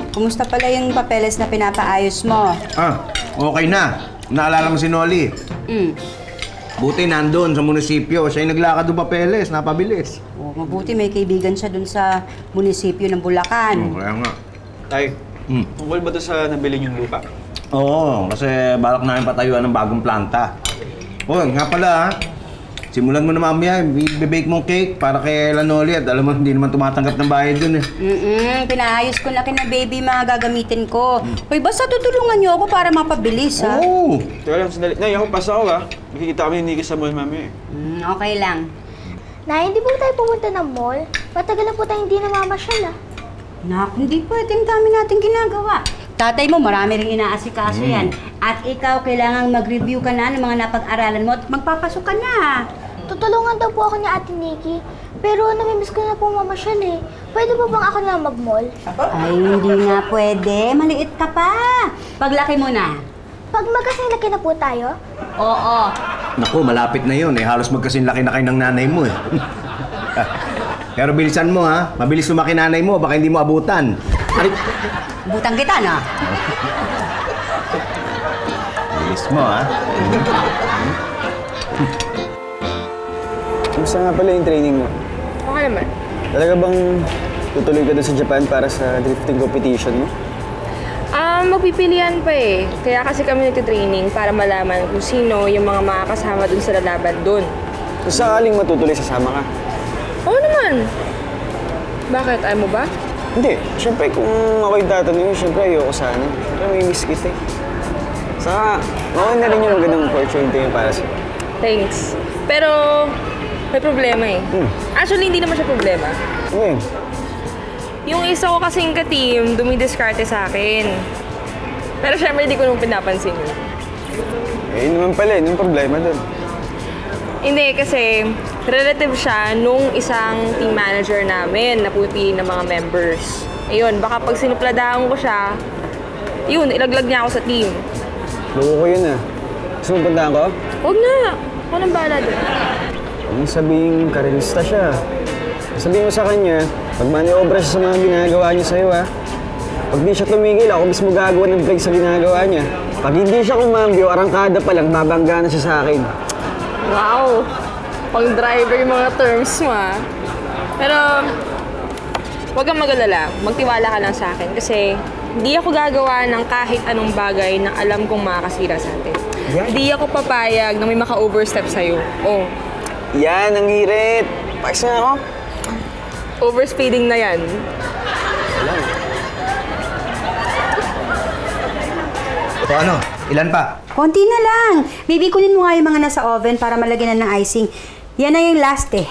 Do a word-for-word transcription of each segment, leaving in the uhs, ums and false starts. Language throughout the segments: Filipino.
kumusta pala yung papeles na pinapaayos mo? Ah, okay na. Naalala mo si Noli. Mm. Buti nandun sa munisipyo. Siya yung naglakad ng papeles, napabilis. Oh, mabuti may kaibigan siya dun sa munisipyo ng Bulacan. Oh, kaya nga. Tay, mm. tungkol ba ito sa nabili yung lupa? Oo, kasi balak namin patayuan ng bagong planta. Oh, nga pala ha. Simulan mo na mamaya, i-bake mong cake para kay Lanoli at alam mo, hindi naman tumatanggap ng bayad dun eh. Mm-mm, pinaayos ko na kina baby mga gagamitin ko. Hmm. Uy, basta tutulungan niyo ako para mapabilis ha. Oo. Teka lang, sandali. Nay, ako pasa ako ha. Makikita kami ni Nikki sa mall mami. Mm, okay lang. Nay, hindi po tayo pumunta ng mall? Matagal na po tayo hindi namamasyal ah. Nak, hindi pwede. Ang dami natin ginagawa. Tatay mo, marami rin inaasikaso mm. yan. At ikaw, kailangang mag-review ka na ng mga napag-aralan mo at magpapasok ka na. Tutulungan daw po ako ni Ate Nikki. Pero namimiss ko na po mamasyal eh. Pwede po bang ako na mag-mall? Ay, hindi nga pwede. Maliit ka pa. Paglaki mo na. Pag magkasinlaki na po tayo? Oo. Naku, malapit na yun eh. Halos magkasinlaki na kayo ng nanay mo eh. Pero bilisan mo ha. Mabilis lumaki nanay mo, baka hindi mo abutan. Ay. Abutan kita na. Bilis mo ha. Kamusta nga pala yung training mo? Okay naman. Talaga bang tutuloy ka doon sa Japan para sa drifting competition mo? Ah, um, magpipilian pa eh. Kaya kasi kami nagtitraining para malaman kung sino yung mga makakasama dun sa lalaban dun. Kung sakaling matutuloy, sasama ka? Oo naman. Bakit? Ayaw mo ba? Hindi. Siyempre, kung ako yung tatanungin, siyempre ayoko sana. Siyempre, may miss kita eh. Saka, okay na rin yung magandang opportunity yung para sa'yo. Thanks. Pero, may problema eh. Hmm. Actually, hindi naman siya problema. Ano yun? Yung isa ko kasing ka-team, dumidiskarte sa akin. Pero syempre, hindi ko nung pinapansin yun. Eh, yun naman pala eh. Anong problema dun? Hindi, kasi relative siya nung isang team manager namin na puti ng mga members. Ayun, baka pag sinupladaan ko siya, yun, ilaglag niya ako sa team. Loko ko yun ah. Gusto mo puntahan ko? Huwag na. Ako nang bahala doon. Huwag mong sabihin, karinista siya. Sabihin mo sa kanya, pag maniobra siya sa mga ginagawa niya sa'yo ah. Pag di siya tumigil, ako mismo gagawa ng break sa ginagawa niya. Pag hindi siya kumambyo, arangkada pa lang, babangga na siya sa akin. Wow! Pang driver yung mga terms mo ah. Pero, huwag kang mag-alala. Magtiwala ka lang sa akin kasi hindi ako gagawa ng kahit anong bagay na alam kong makakasira sa atin. Hindi ako papayag na may maka-overstep sa'yo. Oh. Yan, ang hirit. Pakis na ako. Overspeeding na yan. So ano? Ilan pa? Konti na lang. Baby, kunin mo nga yung mga nasa oven para malagyan na ng icing. Yan na yung last eh.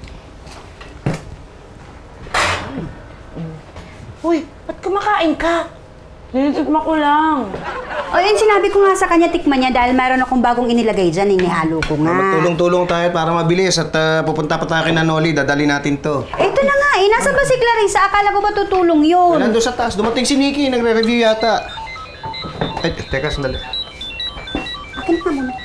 Uy, ba't kumakain ka? Nilitikma ko lang. O yun, sinabi ko nga sa kanya, tikman niya dahil mayroon akong bagong inilagay dyan. Inihalo ko nga. Magtulong-tulong tayo para mabilis at uh, pupunta pa tayo kay Nanoli. Dadali natin to. Ito na nga eh. Nasa ba si Clarissa? Akala ko ba tutulong yun? Nandun sa taas. Dumating si Nikki. Nagre-review yata. Ay, teka, sandali. Akin pa muna.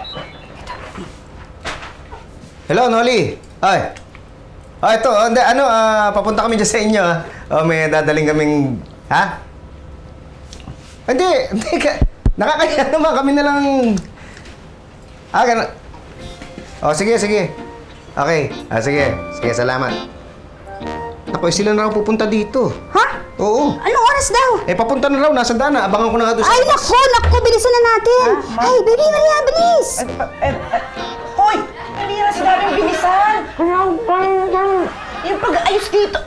Hello, Noli. Ay. Ah, ito. Ano, ano uh, papunta kami dyan sa inyo. Ha? O, may dadaling kaming... Ha? Hindi. Hindi ka. Nakakaya naman. Kami na lang... Ah, gano'n. O, sige, sige. Okay. Ah, sige. Sige, salamat. Ako, sila na raw pupunta dito. Ha? Oo. Anong oras daw? Eh, papunta na raw. Nasa dana. Abangan ko na nga doon sa... Ay, naku! Naku! Bilisan na natin! Ah, ay, baby Maria, bilis! Eh, eh, eh, hoy! Hindi na sinabing bilisan! Yung pag-ayos dito!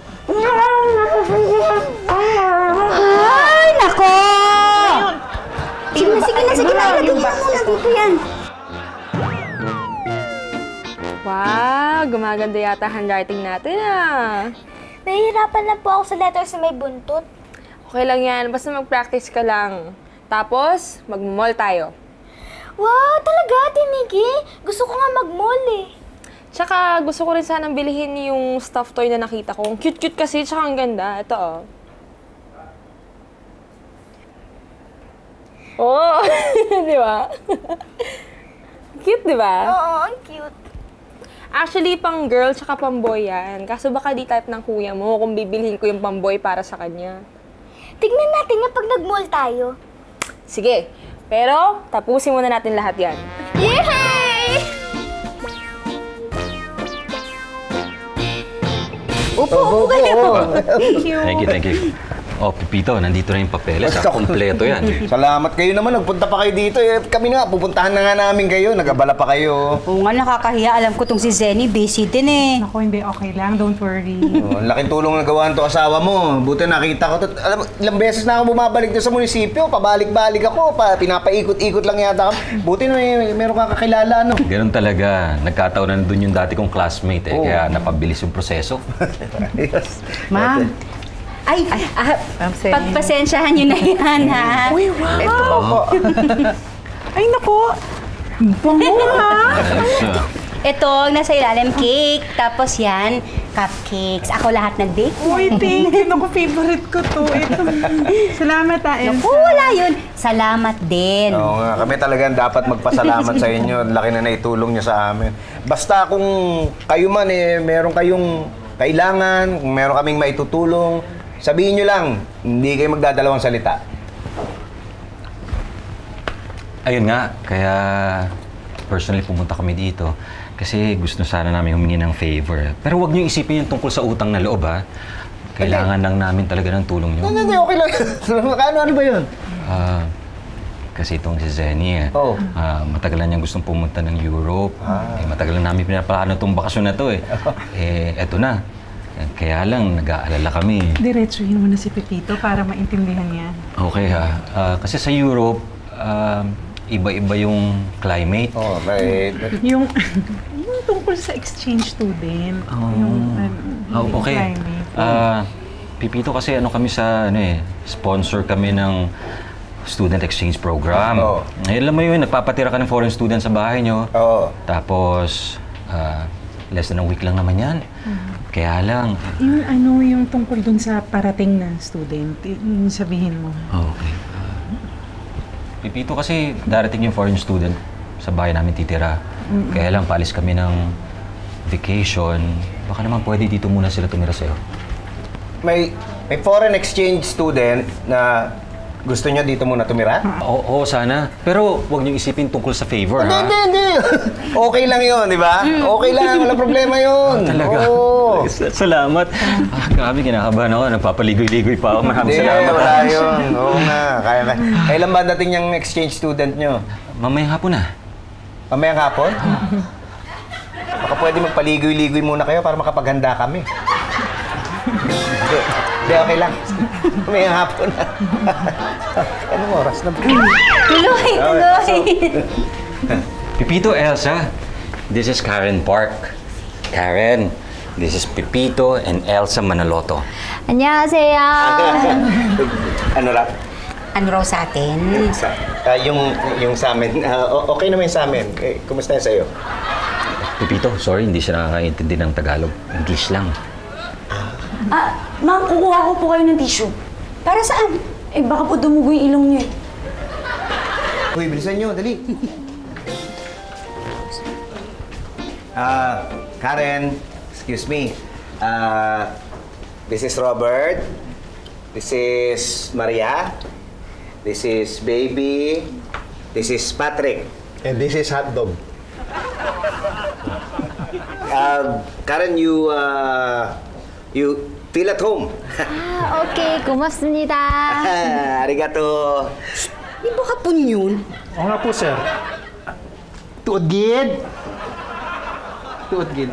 Ay, naku! Sige na, sige na, sige na. Ilagay mo muna dito yan. Wow! Gumaganda yata handwriting natin ah. Nahihirapan lang po ako sa letters na may buntot. Okay lang yan. Basta mag-practice ka lang. Tapos, mag-mall tayo. Wow! Talaga, Ate Nikki? Gusto ko nga mag-mall eh. Tsaka, gusto ko rin sanang bilihin yung stuffed toy na nakita ko. Cute-cute kasi, tsaka ang ganda. Ito oh. Oh! Di ba? Cute, di ba? Oo, ang cute. Actually, pang girl tsaka pang boy yan. Kaso baka di type ng kuya mo kung bibilhin ko yung pang boy para sa kanya. Tignan natin nga pag nag-mall tayo. Sige, pero tapusin muna natin lahat yan. Yay! Upo, upo kayo. Thank you. Thank you, thank you. Oh, Pepito, nandito na yung papeles. Basta Ah, kompleto yan. Salamat kayo naman. Nagpunta pa kayo dito. Eh, kami na nga, pupuntahan na nga namin kayo. Nag-abala pa kayo. Oo nga, nakakahiya. Alam ko tong si Zenny, busy din eh. Ako, hindi. Okay lang. Don't worry. Oh, ang laking tulong na gawaan to asawa mo. Buti nakita ko to. Alam mo, ilang beses na ako bumabalik doon sa munisipyo. Pabalik-balik ako. Pa, pinapaikot-ikot lang yata kami. Buti na may, meron kang kakilala, no? Ganun talaga. Nagkataon na doon yung dati kong classmate eh. Oo. Kaya napabilis yung proseso. Yes. Ma'am. Ay, ah, I'm saying- pagpasensyahan nyo na yan, ha? Uy, wow! Ito po. Ay, naku! Bango, ha? Elsa. Ito, nasa ilalim, cake. Tapos yan, cupcakes. Ako lahat nag-bake. Uy, thank you. Naku, favorite ko to. Ito. Salamat, ah, Elsa. Naku, wala yun. Salamat din. Oo nga, kami talagang dapat magpasalamat sa inyo. Laki na naitulong niyo sa amin. Basta kung kayo man eh, meron kayong kailangan, kung meron kaming maitutulong, sabihin nyo lang, hindi kayo magdadalawang salita. Ayun nga, kaya personally pumunta kami dito. Kasi gusto sana namin humingi ng favor. Pero huwag niyo isipin yung tungkol sa utang na loob, ha? Kailangan lang namin talaga ng tulong niyo. Hindi, hindi, okay lang. Ano, ano ba yun? Ah, kasi itong si Zenny, eh. Oh. Ah, matagal na niyang gustong pumunta ng Europe. Eh, matagal na namin pinaplano itong bakasyon na to, eh. eh, eto na. Eh, Kaya lang, nag-aalala kami. Diretsuhin mo na si Pepito para maintindihan niya. Okay, ha. Ah, kasi sa Europe, ah, iba-iba yung climate. Oh, may... Yung, yung tungkol sa exchange student. Oh. Yung, ano, Oh, okay. climate. Ah, Pipito, kasi ano kami sa, ano eh, sponsor kami ng student exchange program. Oo. Eh, alam mo yun, nagpapatira ka ng foreign student sa bahay nyo. Oo. Tapos, ah, less than a week lang naman yan. Kaya lang, Yung ano, yung tungkol dun sa parating na student, yung sabihin mo. okay. Ah, Pipito, kasi darating yung foreign student sa bahay namin titira. Kaya lang, paalis kami ng vacation. Baka naman pwede dito muna sila tumira sa'yo. May, may foreign exchange student na gusto niya dito muna tumira? Oo, oo, sana. Pero huwag niyo isipin tungkol sa favor, Hindi, ha? hindi, hindi. Okay lang yun, di ba? Okay lang, walang problema yun. Talaga? Oo. Salamat. Ah, grabe, kinakabahan ako. Nagpapaligoy-ligoy pa ako. Maraming Hindi, salamat. wala yun. Oo nga, kaya kaya. Kailan ba dating yung exchange student nyo? Mamayang hapon na. Mamayang hapon? Baka pwede magpaligoy-ligoy muna kayo para makapaghanda kami. Hindi, hindi, okay lang. Mamayang hapon na. Anong oras na? Tuloy, tuloy. Pepito, Elsa. This is Karen Park. Karen, this is Pepito and Elsa Manaloto. 안녕하세요. Ano rap? Ano raw sa atin? Sa, ah, yung, yung sa amin, ah, o- okay naman yung sa amin. Eh, kumusta yan sa'yo? Pepito, sorry, hindi siya nakakaintindi ng Tagalog. English lang. Ah, ma'am, kukuha ko po kayo ng tissue. Para saan? Eh, baka po dumugo yung ilong niyo eh. Uy, bilisan nyo, dali. Ah, Karen, excuse me. Ah, this is Robert. This is Maria. This is Baby. This is Patrick. And this is Hotdog. Uh, Karen, you, uh, you feel at home. 아, 오케이, 고맙습니다. Arigato. Di ba kapun yun? Oo nga po, sir. Tuod gid. Tuod gid.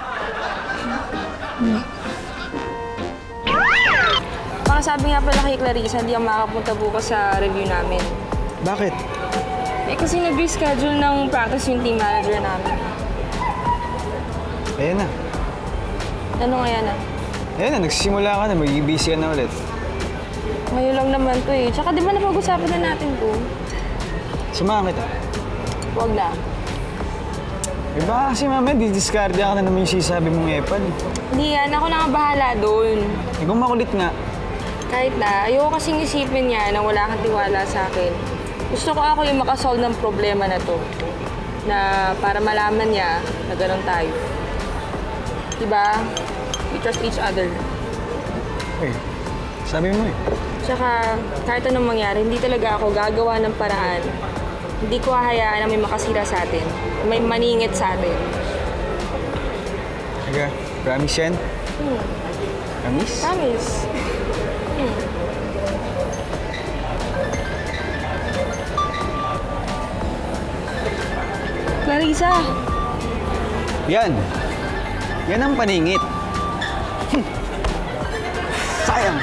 Baka sabi nga pala kay Clarissa, hindi ako makakapunta bukas sa review namin. Bakit? Eh kasi nag-reschedule ng practice yung team manager namin. Ayan na. Ano nga yan ah? Ayan na, nagsisimula ka na. Magiging busy ka na ulit. Ngayon lang naman to eh. Tsaka di ba napag-usapan na natin to? Samahan kita. Huwag na. Eh baka kasi mamaya, didiscard ka na naman yung sinasabi mong epal. Hindi yan. Ako na nga bahala doon. Eh kung makulit nga, Kahit na, ayoko kasing isipin niya na wala kang tiwala sa akin. Gusto ko ako yung makasolve ng problema na to. Na para malaman niya na ganun tayo. Diba? We trust each other. eh, sabi mo eh. Tsaka, kahit anong mangyari, hindi talaga ako gagawa ng paraan. Hindi ko hahayaan na may makasira sa atin. May maningit sa atin. Sige, promise yan? Hmm. Promise? Promise. Hmm. Clarissa! Yan. Yan ang paningit. Hmm. Sayang.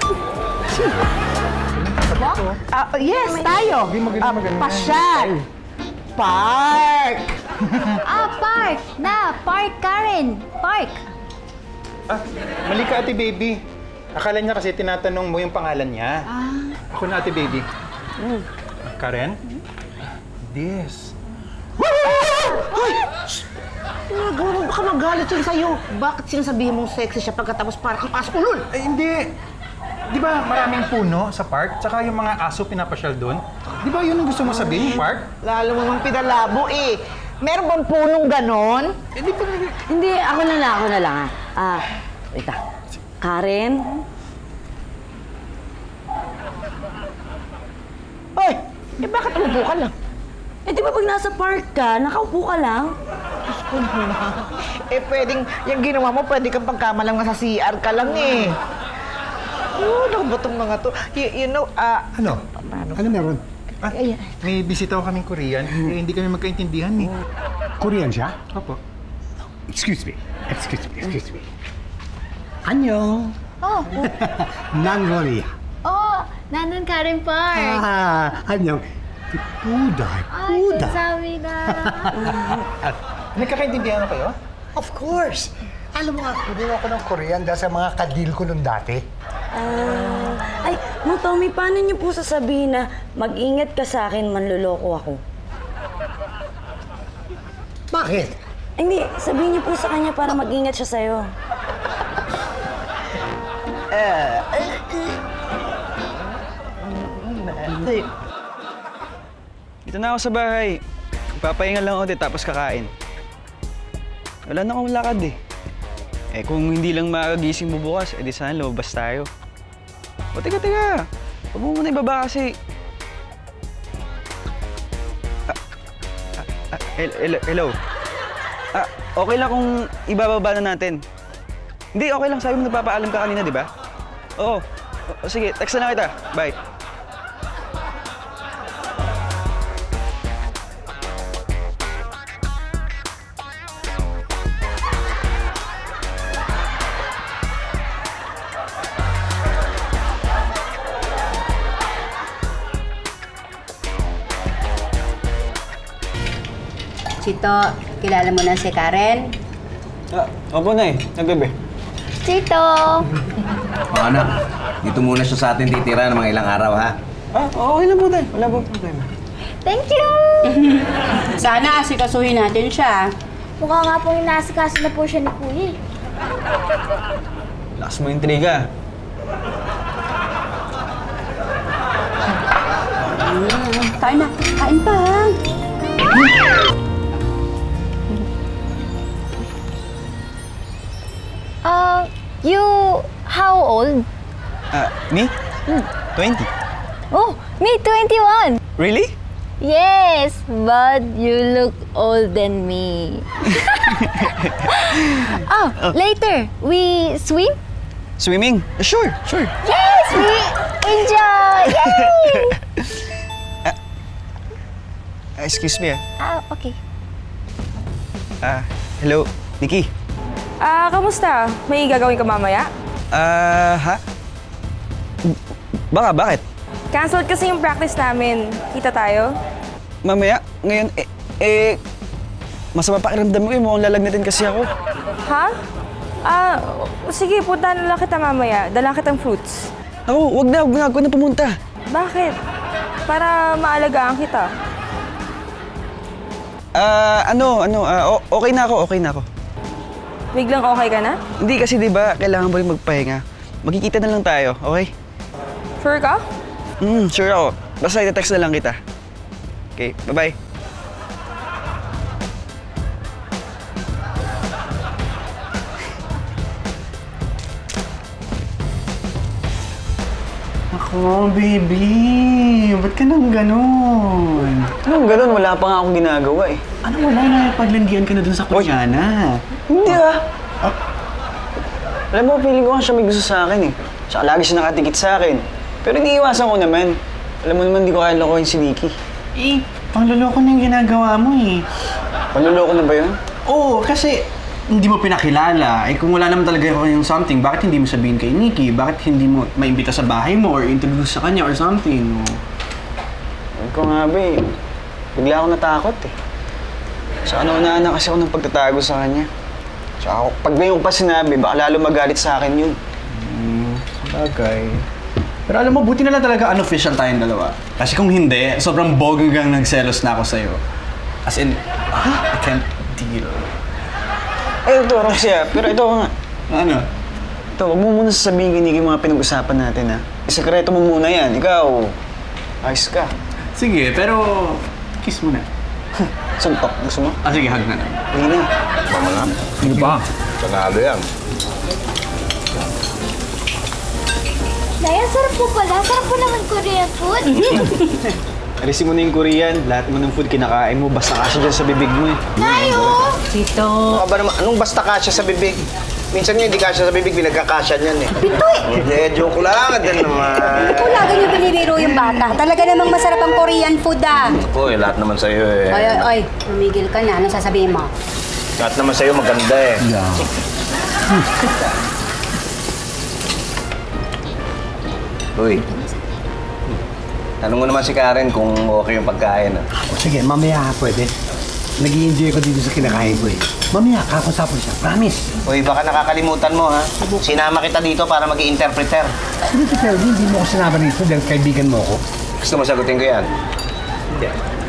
Ah, yes, tayo. Ah, pasyal. Park. Ah, park! Na, park, Karen! Park! Ah, mali ka, Ate Baby. Akala niya kasi tinatanong mo yung pangalan niya. Ah. Ako na, Ate Baby. Mm. Karen? This. Hoy! Naguro, baka magalit yun sa'yo. Bakit sinasabihin mong sexy siya pagkatapos parang kang aso ulol? Ay, hindi. Di ba maraming puno sa park? Tsaka yung mga aso pinapasyal doon? Di ba yun ang gusto mo sabihin, yung park? Lalo mo mang pinalabo eh. Meron bang punong ganon? Eh, di ba... Hindi, ako na lang, ako na lang ah. Ah, wait ah. Karen? Hoy! Eh bakit umupo ka lang? Eh di ba pag nasa park ka, nakaupo ka lang? Diyos ko naman. Eh pwedeng, yung ginawa mo, pwede kang pagkamalang nasa C R ka lang eh. Oh, ano ba itong mga to? You, you know, ah... Ano? Paano? Ano meron? Ah, may bisita ko kaming Korean. Eh, hindi kami magkaintindihan eh. Korean siya? Opo. Excuse me. Excuse me. Excuse me. 안녕. Oh, 난 Korea. oh, nandun Karen Park. 아, 안녕. Puda. Ay, Puda. sabi na. Nagkakaintindihan na kayo? Of course. Alam mo nga, kumuha ako ng Korean dahil sa mga kadil ko nung dati. Ah, ay, Mang Tommy, paano niyo po sasabihin na mag-ingat ka sa akin, manloloko ako? Bakit? Ay, hindi, sabihin niyo po sa kanya para mag-ingat siya sa'yo. Dito na ako sa bahay. Papahinga lang ako din tapos kakain. Wala na akong lakad eh. Eh kung hindi lang makagising mo bukas, edi sana lumabas tayo. O teka, teka. Huwag mo muna ibaba kasi. Ah, ah, ah, hello, hello. Ah, okay lang kung ibababa na natin. Hindi, okay lang. Sabi mo nagpapaalam ka kanina, di ba? Oo. O, sige, text na lang kita. Bye. Chito, kilala mo na si Karen? Ah, opo na eh. Naggabi. Chito! O anak, dito muna siya sa atin titira ng mga ilang araw, ha? Ah, okay lang po tayo. Wala po problema. Thank you! Sana asikasuhin natin siya. Mukha nga pong inaasikaso na po siya ni Kuya. Lakas mo intriga. Mm, kain na. Kain pa. Uh, you... how old? Ah, me? Hmm. twenty. Oh, me twenty-one! Really? Yes, but you look old than me. Oh, later, we swim? Swimming? Sure, sure. Yes, we enjoy! Yay! Ah, excuse me ah. Ah, okay. Ah, hello, Nikki. Ah, kamusta? May gagawin ka mamaya? Ah, ha? Baka, bakit? Cancelled kasi yung practice namin. Kita tayo? Mamaya, ngayon, eh, eh, masama pakiramdam ko eh, mukhang lalagnatin kasi ako. Ha? Ah, sige, punta na lang kita mamaya. Dalang kitang fruits. Ako, wag na, wag na, wag na pumunta. Bakit? Para maalagaan kita. Ah, ano, ano, ah, o- okay na ako, okay na ako. Biglang okay ka na? Hindi kasi, di ba, kailangan mo rin magpahinga. Magkikita na lang tayo, okay? Sure ka? Hmm, sure ako. Basta ite-text na lang kita. Okay, bye-bye. Nako, baby. Ba't ka nang ganon? Anong ganon? Wala pa nga akong ginagawa eh. Ano wala na? Paglandian ka na dun sa Koreana. Hindi ah. ah. Alam mo, feeling ko nga siya may gusto sa akin eh. Tsaka lagi siya nakatikit sa akin. Pero iniiwasan ko naman. Alam mo naman, di ko kaya lokohin si Nikki. Eh, pangloloko na yung ginagawa mo eh. Pangloloko na ba yun? Oo, kasi hindi mo pinakilala. Eh kung wala naman talaga yung something, bakit hindi mo sabihin kay Nikki? Bakit hindi mo maimbita sa bahay mo or introduce sa kanya or something? O... Alam ko nga ba eh. Bigla ako natakot eh. Tsaka naunaan na kasi ako ng pagtatago sa kanya. Tsaka pag may yung pa sinabi, baka lalo magalit sa akin yun. Hmm, sabagay. Pero alam mo, buti na lang talaga unofficial tayong dalawa. Kasi kung hindi, sobrang bogang nagselos na ako sa'yo. As in, ah, I can't deal. Ay, ito, Roxia. Pero ito nga. Ano? Ito, huwag mo muna sasabihin kay Nikki yung mga pinag-usapan natin, ha? Sekreto mo muna yan. Ikaw, ayos ka. Sige, pero kiss mo na. Suntok, gusto mo? Ah, sige, hug na lang. Hindi na. Mama na? Hindi pa. Panalo yan. Daya, sarap po pala. Sarap po naman Korean food. Alisin mo na yung Korean. Lahat mo ng food kinakain mo. Basta kasya dyan sa bibig mo eh. Tayo! Chito. Ano ba naman? Anong basta kasya sa bibig? Minsan nga hindi kasya sa bibig, pinagkakasya niyan eh. Pitoy! Hindi, joke lang. Yan naman. Ito lagi niyo binibiro yung bata. Talaga namang masarap ang Korean food ah. Ako eh, lahat naman sa'yo eh. Ay, ay, ay. Tumigil ka na. Anong sasabihin mo? Lahat naman sa'yo maganda eh. Yeah. Uy. Tanong mo naman si Karen kung okay yung pagkain ah. O sige, mamaya ha, pwede. Nag-i-enjoy ko dito sa kinakain ko eh. Mamaya, kakasapon siya. Promise. Uy, baka nakakalimutan mo ha. Sinama kita dito para mag-i-interpreter. Hindi, pero hindi mo ko sinama dito dahil kaibigan mo ako. Gusto mo sagutin ko yan? Hindi.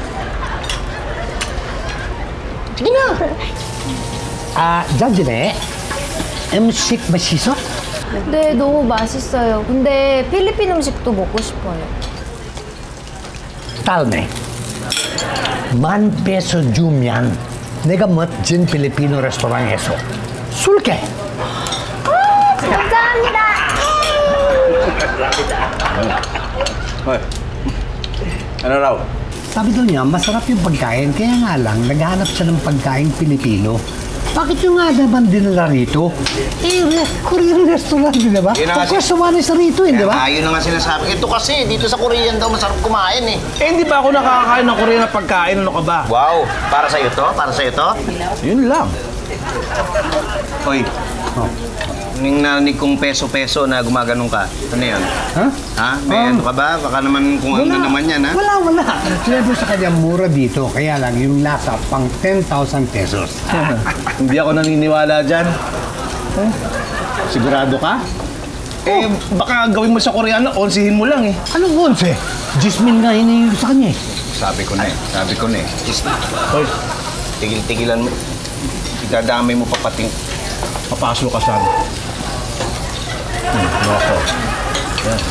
Sige na! 아, 자진해. 음식 맛있어? 네, 너무 맛있어요. 근데 필리핀 음식도 먹고 싶어요. 다음에 만 peso 주면 내가 멋진 필리핀 레스토랑에서 쏠게. 감사합니다. Hoy, ano raw? Sabi daw niya, masarap yung pagkain, kaya nga lang, naghahanap siya ng pagkain Pilipino. Bakit yung nga naman dinala rito? Eh, Korean restaurant, di ba? Yun na Of kasi- course, naman sa rito, eh, di ba? Ayun na nga sinasabi. Ito kasi, dito sa Korean daw masarap kumain eh. Eh, hindi pa ako nakakakain ng Korean na pagkain. Ano ka ba? Wow, para sa'yo to? Para sa'yo to? Yun lang. Hoy, Oh. yung narinig kong peso-peso na gumaganong ka. Ano yan? Ha? Ha? May ano ka ba? Baka naman kung ano naman yan, ha? Wala, wala. Sinabi sa kanya, mura dito. Kaya lang, yung lasa, pang ten thousand pesos. Hindi ako naniniwala dyan. Sigurado ka? Eh, baka gawin mo sa Koreano, onsihin mo lang eh. Anong onse? Jismin nga hinihingi ko sa kanya eh. Sabi ko na eh. Sabi ko na eh. Just, Hoy, tigil-tigilan mo. Idadamay mo papating. Papasok ka saan? Hmm, loko. Yan.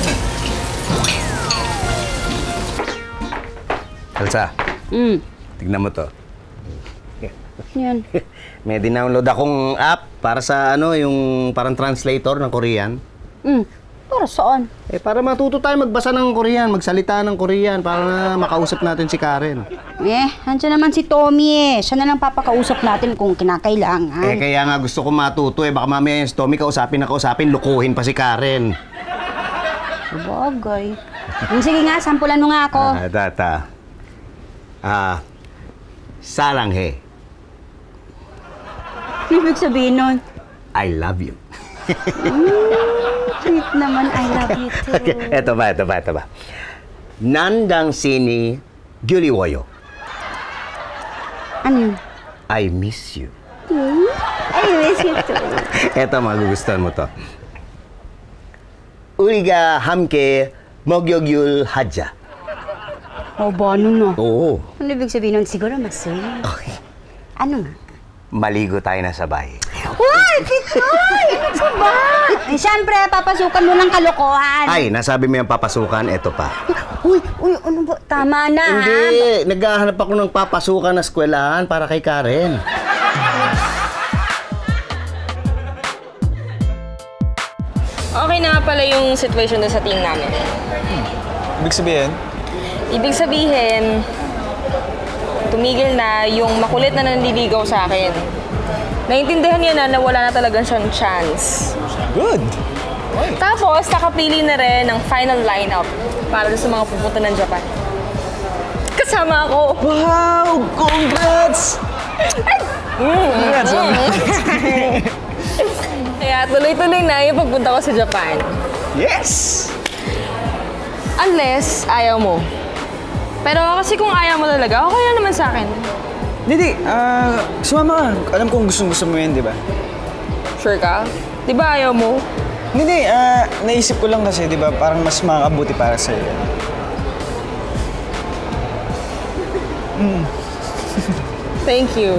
Elsa, Mm. tignan mo to. Yan. May dinownload akong app para sa ano, yung parang translator ng Korean. Mm. Para saan? Eh, para matuto tayo magbasa ng Korean, magsalita ng Korean, para na makausap natin si Karen. Eh, nandiyan naman si Tommy eh. Siya na lang papakausap natin kung kinakailangan. Eh, kaya nga gusto ko matuto eh. Baka mamaya yung si Tommy kausapin na kausapin, lukuhin pa si Karen. Bagay. Yung sige nga, sampulan mo nga ako. Ah, data. Ah, Saranghae. Ibig sabihin nun, I love you. sweet naman, I love you too. Okay, eto ba, eto ba, eto ba. Nandang sini gyuliwoyo. Ano yun? I miss you. I miss you too. Eto, magugustuhan mo to. 우리가 함께 목욕을 하자. Oh, ba ano na? Oo. Ano ibig sabihin nun? Siguro mas sweet. Okay. Ano nga? Maligo tayo na sabay. Uy! Pitoy! Ano ka ba? Eh, siyempre, papasukan mo ng kalokohan. Ay, nasabi mo yung papasukan, eto pa. Uy! Uy! Ano ba? Tama na, ha? Hindi, naghahanap ako ng papasukan na eskwelahan para kay Karen. Okay. okay na nga pala yung situation doon sa team namin. Hmm. Ibig sabihin? Ibig sabihin, tumigil na yung makulit na nanliligaw sa akin. Naintindihan niya na na wala na talaga siyang chance. Good! Oy. Tapos, nakapili na rin ng final lineup para sa mga pupunta ng Japan. Kasama ako. Wow! Congrats! Congrats! Kaya tuloy-tuloy na yung pagpunta ko sa Japan. Yes! Unless ayaw mo. Pero kasi kung ayaw mo talaga, okay na naman sa akin. Hindi, ah, uh, sumama ka. Alam kong gustong-gusto mo yan, di ba? Sure ka? Di ba ayaw mo? Hindi, ah, uh, naisip ko lang kasi, di ba, parang mas makakabuti para sa'yo. Mm. Thank you.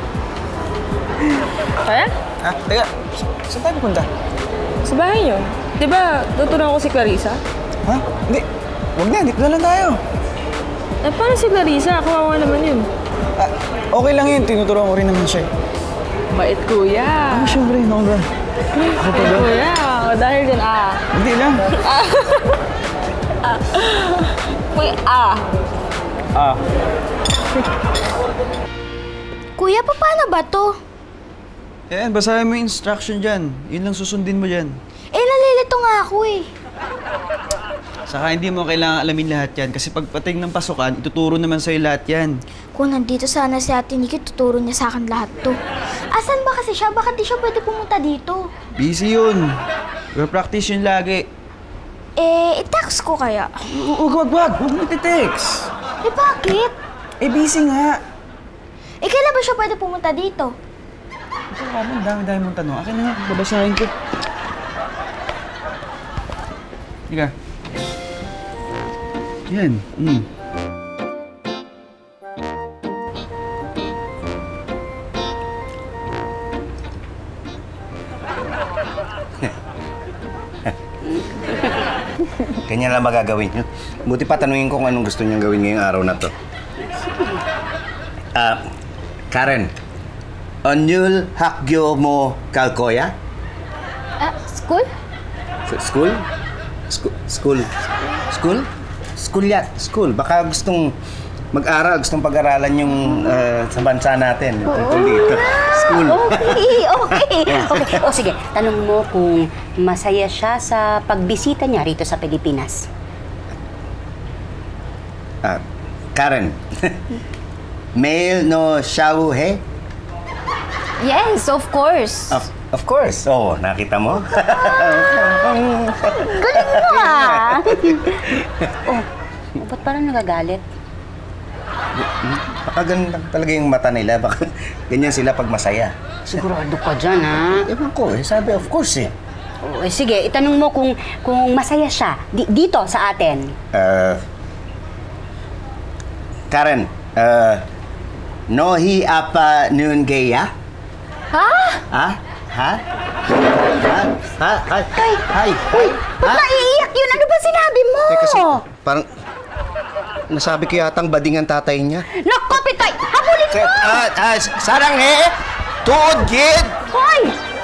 Kaya? Ah, teka, saan tayo pupunta? Sa bahay niyo. Di ba, tuturuan ko si Clarissa? Ha? Hindi, huwag na, dito na lang tayo. Eh, paano si Clarissa? Kawawa naman yun. Ah, okay lang yun, tinuturuan ko rin naman siya. Bait kuya. Ah, syempre, no ba? Ako pa ba? Kuya, dahil dyan, ah. Hindi lang. Ah. Kuya, ah. Ah. Kuya, paano ba to? Yan, basahin mo yung instruction dyan. Yun lang susundin mo dyan. Eh, nalilito nga ako eh. Saka hindi mo kailangan alamin lahat yan kasi pagpating ng pasukan, ituturo naman sa'yo lahat yan. Kung nandito sana si Ate Nikki, tuturo niya sa akin lahat to. Asan ba kasi siya? Bakit di siya pwede pumunta dito? Busy yun. Practice yun lagi. Eh, i-text ko kaya? Huwag, wag, wag. Huwag mo iti-text. Eh, bakit? Eh, busy nga. Eh, kailan ba siya pwede pumunta dito? Ito ka mo, dami-dami mong tanong. Akin na nga, babasahin ko. Higa. Yan. Mm. Ganyan lang magagawin nyo. Buti pa tanungin ko kung anong gusto niyang gawin ngayong araw na to. Ah, uh, Karen. Onyul hakgyo mo kalkoya? Ah, school? S school? School? School? School? School ya. School. Baka gustong mag-aral, gustong pag-aralan yung uh, sa bansa natin. Tungkol dito. School. Okay, okay. Okay. O sige, tanong mo kung masaya siya sa pagbisita niya rito sa Pilipinas. Ah, Karen. Male no Saranghae? Yes, of course. Of, of course. Oo, oh, nakita mo? Galing mo ah! Oh, ba't parang nagagalit? Baka ganun lang talaga yung mata nila. Baka ganyan sila pag masaya. Sigurado ka dyan, ha? Ewan ko eh. Sabi, of course eh. Oh, eh sige, itanong mo kung, kung masaya siya di dito sa atin. Uh, Karen, uh, no hi apa nun gaya? Ha? Ha? Ha? Ha? Ha? Hay? Ay! Hay? Uy! Ba't naiiyak yun? Ano ba sinabi mo? Eh kasi parang nasabi ko yatang bading ang tatay niya. Naku, Pitoy! Habulin mo! Ah, ah, Saranghae! Tuod, kid! Hoy!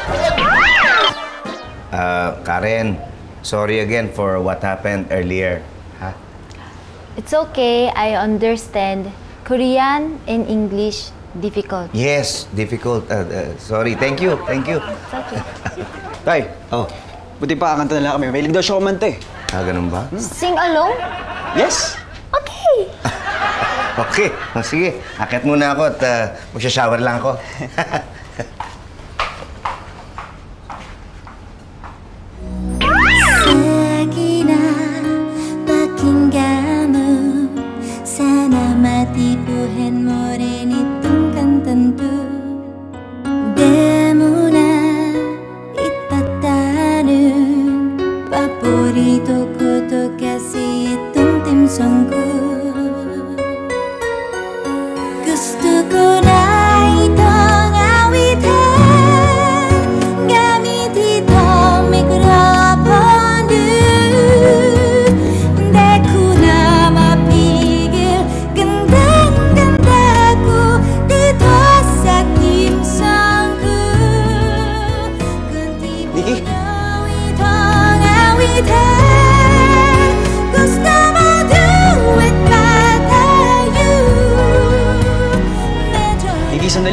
Uh, Karen, sorry again for what happened earlier. Ha? It's okay. I understand. Korean and English, difficult. Yes, difficult. Uh, uh, sorry. Thank you. Thank you. It's okay. Tay, Oh, buti pa kakanta na lang kami. Mahilig daw siya kumanta eh. ah, ganun ba? Sing along? Yes! Okay. Okay. O, sige. Akit muna ako at uh, magsha-shower lang ako. Sana matipuhin mo rin itong kantang to. Demo na itatanong, paborito ko to kasi itong theme song ko. Gusto ko na itong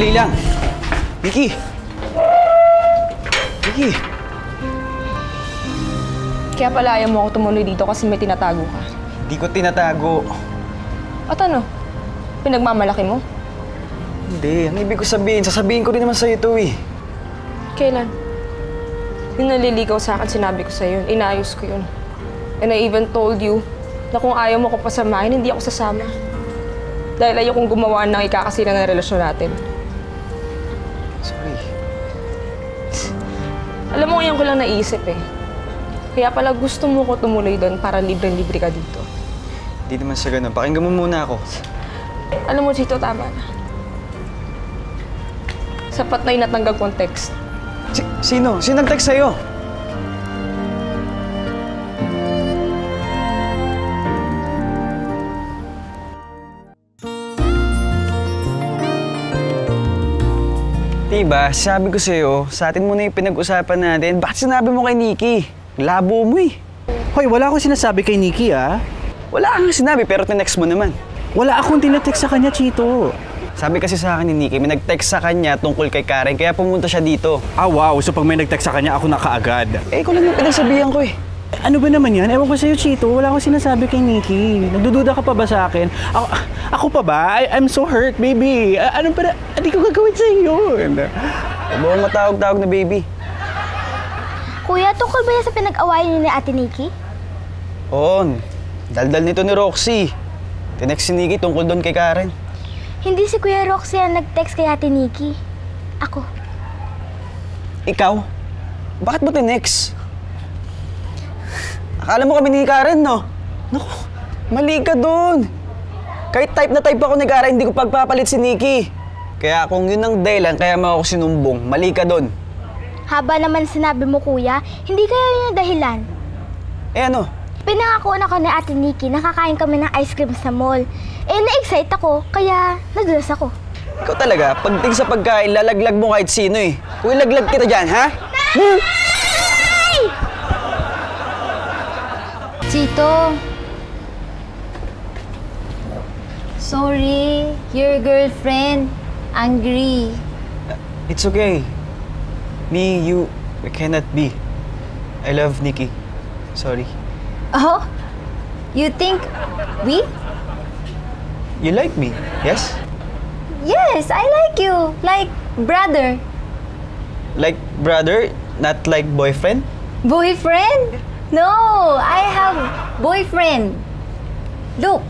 Sandali lang. Nikki! Nikki! Kaya pala ayaw mo ako tumuloy dito kasi may tinatago ka. Hindi ko tinatago. At ano? Pinagmamalaki mo? Hindi. Ang ibig ko sabihin, sasabihin ko rin naman sa'yo ito eh. Kailan? Yung naliligaw sa akin, sinabi ko sa'yo yun. Inayos ko yun. And I even told you na kung ayaw mo ko pasamahin, hindi ako sasama. Dahil ayaw kong gumawa ng ikakasira ng relasyon natin. Sorry. Alam mo, ngayon ko lang naisip eh. Kaya pala gusto mo ko tumuloy doon para libre-libre ka dito. Hindi naman sa ganun. Pakinggan mo muna ako. Alam mo, Chito, tama na. Sapat na yung natanggap kong text. Si sino? Sino nag-text sa'yo? Diba, sabi ko sa'yo, sa atin muna yung pinag-usapan natin. Bakit sinabi mo kay Nikki? Labo mo eh. Hoy, wala akong sinasabi kay Nikki, ah. Wala kang sinabi, pero tinext mo naman. Wala akong tinetext sa kanya, Chito. Sabi kasi sa akin ni Nikki, may nag-text sa kanya tungkol kay Karen, kaya pumunta siya dito. Ah, wow. So pag may nag-text sa kanya, ako na kaagad. Eh, ikaw lang yung pinagsabihan ko eh. Ano ba naman yan? Ewan ko sa'yo, Chito. Wala akong sinasabi kay Nikki. Nagdududa ka pa ba sa akin? Ako, ako pa ba? I, I'm so hurt, baby. A ano pa na? Hindi ko gagawin sa'yo. Huwag mo matawag-tawag na baby. Kuya, tungkol ba yan sa pinag-awayan niyo ni Ate Nikki? Oo. Daldal nito ni Roxy. Tinext si Nikki tungkol doon kay Karen. Hindi si Kuya Roxy ang nag-text kay Ate Nikki. Ako. Ikaw? Bakit mo tinext? Akala mo kami ni Karen, no? Naku, mali ka doon. Kahit type na type ako ni Karen, hindi ko pagpapalit si Nikki. Kaya kung yun ang dahilan, kaya mo ako sinumbong, mali ka doon. Haba naman sinabi mo, Kuya, hindi kaya yun ang dahilan. Eh ano? Pinangakuan ako ni Ate Nikki, nakakain kami ng ice cream sa mall. Eh, na-excite ako, kaya nadulas ako. Ikaw talaga, pagting sa pagkain, lalaglag mo kahit sino eh. Kung ilaglag kita dyan, ha? Hmm? Chito. Sorry, your girlfriend angry. It's okay. Me, you, we cannot be. I love Nikki. Sorry. Oh? You think we? You like me, yes? Yes, I like you. Like brother. Like brother, not like boyfriend? Boyfriend? No, I have boyfriend. Look.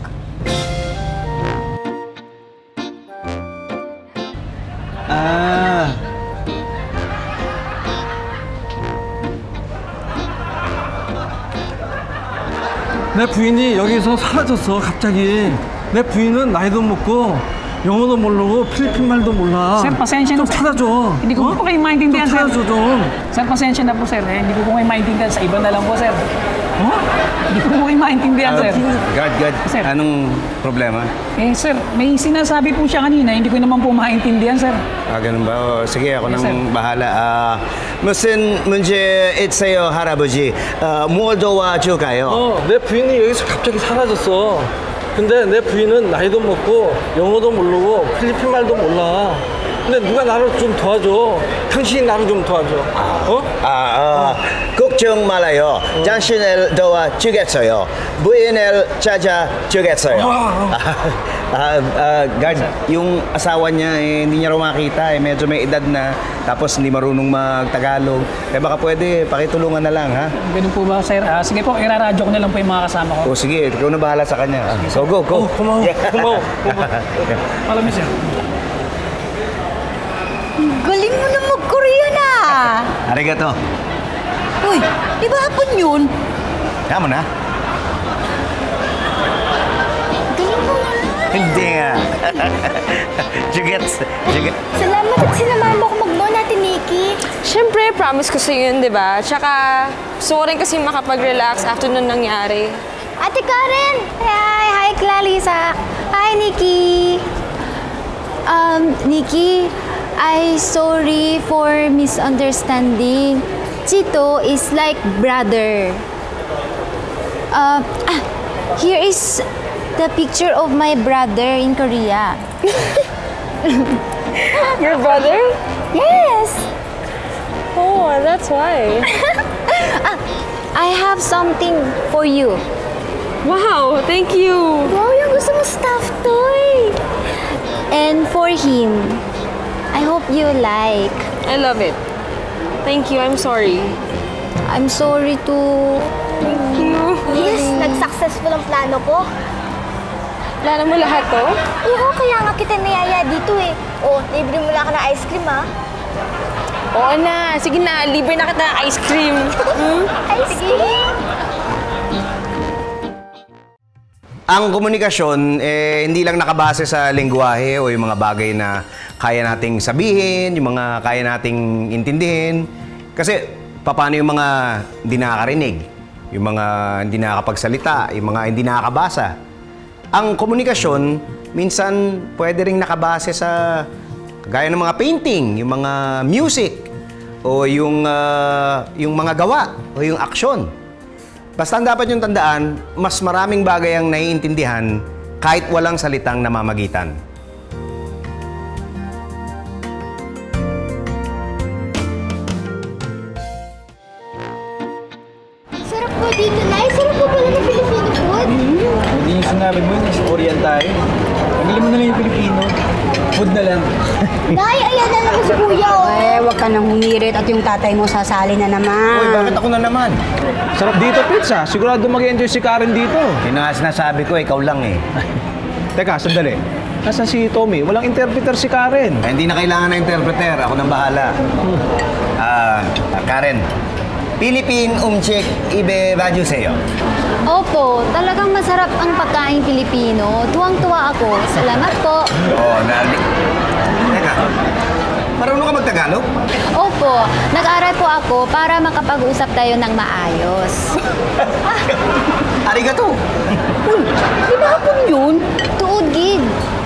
Ah. 내 부인이 여기서 사라졌어, 갑자기. 내 부인은 나이도 먹고 영어도 모르고 필리핀 말도 몰라. Sir, pasensya na 좀 po. 찾아줘. Hindi ko 어? po kayo maintindihan, 좀 sir. 찾아줘 좀. Sir, pasensya na po, sir. Eh. Hindi ko po kayo maintindihan. Sa iba na lang po, sir. 어? Hindi ko po kayo maintindihan, sir. Guard, guard. Sir. Anong problema? Eh, sir, may sinasabi po siya kanina. Hindi ko naman po maintindihan, sir. Ah, ganun ba? O, sige, ako Yes, nang sir. bahala. Ah, 무슨 문제 있어요, 할아버지? 아, 뭘 도와줄까요? 어, 내 부인이 여기서 갑자기 사라졌어. 근데 내 부인은 나이도 먹고 영어도 모르고 필리핀 말도 몰라. 근데 누가 나를 좀 도와줘. 당신이 나를 좀 도와줘. 어? 아, 어, 걱정 말아요. 당신을 도와주겠어요. 부인을 찾아주겠어요. 와. Ah, ah, guard, yung asawa niya, eh, hindi niya raw makita. Eh, medyo may edad na. Tapos hindi marunong mag-Tagalog. Eh, baka pwede, pakitulungan na lang, ha? Ganun po ba, sir? Ah, sige po, iraradyo ko na lang po yung mga kasama ko. O sige, ikaw na bahala sa kanya. So, go, go. 어, 고마워, 고마워. Alam mo, sir. Galing mo na mag-Koreana! Arigato. Uy, di ba hapon yun? Tama na. Galing mo nga. Hindi nga. Jugets. Jugets. Salamat at sinamahan mo ako mag-mall natin, Nikki. Siyempre, promise ko sa'yo yun, di ba? Tsaka, gusto ko rin kasi makapag-relax after nun nangyari. Ate Karen! Hi, hi, Clarissa. Hi, Nikki. Um, Nikki, I sorry for misunderstanding. Chito is like brother. Uh, ah, here is the picture of my brother in Korea. Your brother? Yes! Oh, that's why. ah, I have something for you. Wow, thank you. Wow, yung gusto mo stuffed toy. And for him, I hope you like. I love it. Thank you, I'm sorry. I'm sorry too. Thank you. Yes, nag-successful ang plano ko. Plano mo lahat to? Oo, kaya nga kita niyaya dito eh. Oh, libre mo lang ako ng ice cream ha. Oo na, sige na, libre na kita ng ice cream. Hmm? Ice cream? Ang komunikasyon, eh, hindi lang nakabase sa lengguwahe o yung mga bagay na kaya nating sabihin, yung mga kaya nating intindihin. Kasi, paano yung mga hindi nakakarinig, yung mga hindi nakakapagsalita, yung mga hindi nakakabasa. Ang komunikasyon, minsan pwede ring nakabase sa gaya ng mga painting, yung mga music, o yung, uh, yung mga gawa, o yung aksyon. Basta ang dapat yung tandaan, mas maraming bagay ang naiintindihan kahit walang salitang namamagitan. Sarap po dito, Nay. Sarap po pala ng Filipino food. Hindi yung sinabi mo yun, is Korean tayo. Pagili mo na lang yung Pilipino. Food na lang. Nay, ayan na naman si Kuya, oh. Eh, huwag ka nang humirit at yung tatay mo sasali na naman. Uy, bakit ako na naman? Sarap dito, pizza. Sigurado mag-enjoy si Karen dito. Yun na nga sinasabi ko, ikaw lang eh. Teka, sandali. Nasaan si Tommy? Walang interpreter si Karen. Eh, hindi na kailangan ng interpreter. Ako nang bahala. Ah, Karen. Philippine umchik ibe baju seyo. Opo, talagang masarap ang pagkain Pilipino. Tuwang-tuwa ako. Salamat po. Oo, nali... Teka, marunong ka magtagalog? Opo, nag-aral po ako para makapag-usap tayo ng maayos. Arigato! Uy, di ba hapon yun? Tuod, gig.